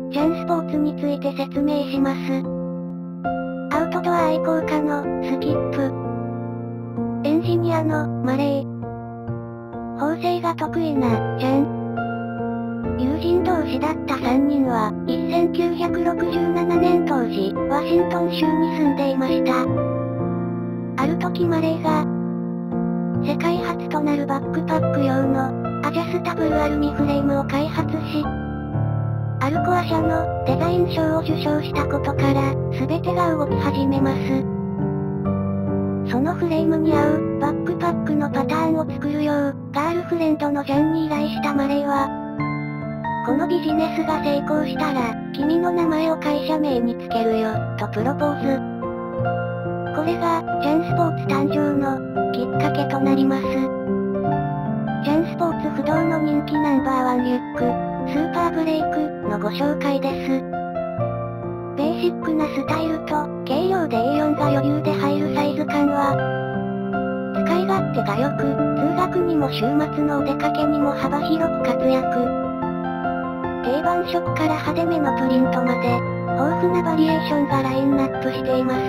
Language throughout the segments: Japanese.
ジャンスポーツについて説明します。アウトドア愛好家のスキップ。エンジニアのマレー。縫製が得意なジャン。友人同士だった3人は、1967年当時、ワシントン州に住んでいました。ある時マレーが、世界初となるバックパック用の、アジャスタブルアルミフレームを開発し、アルコア社のデザイン賞を受賞したことから、全てが動き始めます。そのフレームに合う、バックパックのパターンを作るよう、ガールフレンドのジャンに依頼したマレーは、このビジネスが成功したら、君の名前を会社名につけるよ、とプロポーズ。これが、ジャンスポーツ誕生の、きっかけとなります。ジャンスポーツ不動の人気ナンバー1リュック、スーパーブレイクのご紹介です。ベーシックなスタイルと、軽量で A4 が余裕で入るサイズ感は、使い勝手が良く、通学にも週末のお出かけにも幅広く活躍。定番色から派手めのプリントまで、豊富なバリエーションがラインナップしています。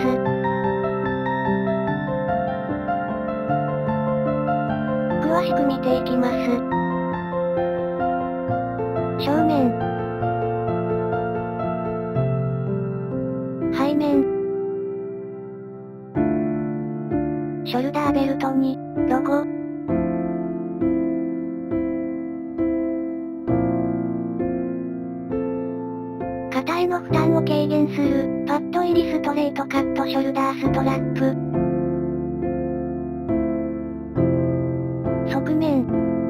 詳しく見ていきます。正面、背面、ショルダーベルトに、ロゴ。肩への負担を軽減する、パッド入りストレートカットショルダーストラップ。側面。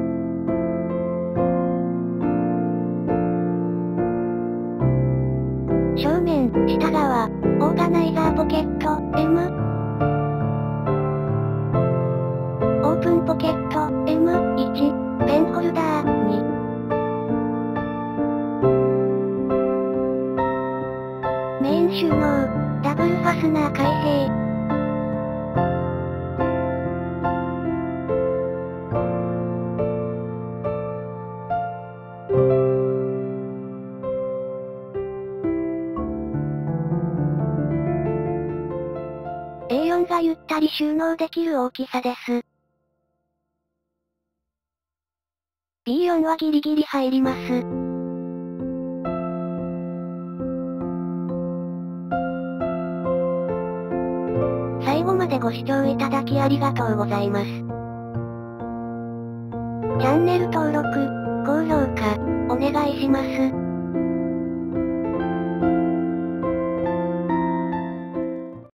正面、下側、オーガナイザーポケット、M。オープンポケット、M1、ペンホルダー、2。メイン収納、ダブルファスナー開閉。A4 がゆったり収納できる大きさです。B4 はギリギリ入ります。最後までご視聴いただきありがとうございます。チャンネル登録、高評価、お願いします。